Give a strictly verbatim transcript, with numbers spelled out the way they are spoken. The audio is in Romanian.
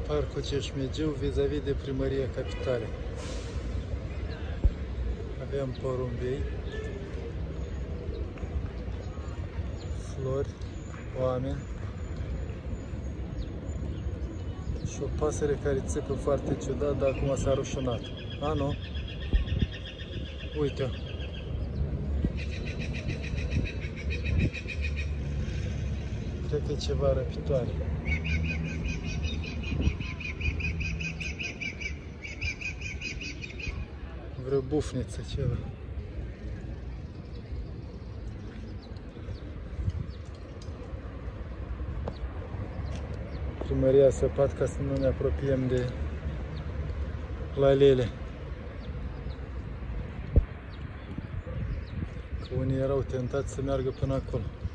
Parcul Ceșmegiu, vis-a-vis de Primăria Capitalei. Avem porumbei, flori, oameni și o pasăre care țipă foarte ciudat, dar acum s-a rușinat. A, nu? Uite-o! Cred că e ceva răpitoare. Vreo bufniță, ceva. Primăria a săpat ca să nu ne apropiem de Lalele. Că unii erau tentați să meargă până acolo.